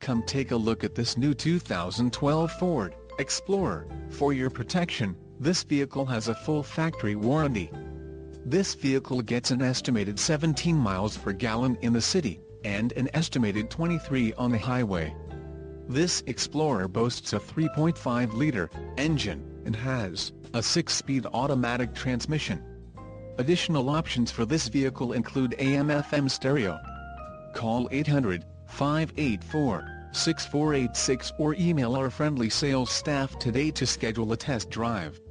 Come take a look at this new 2012 Ford Explorer. For your protection, this vehicle has a full factory warranty. This vehicle gets an estimated 17 miles per gallon in the city, and an estimated 23 on the highway. This Explorer boasts a 3.5-liter engine, and has a 6-speed automatic transmission. Additional options for this vehicle include AM/FM stereo. Call 800-584-6486 or email our friendly sales staff today to schedule a test drive.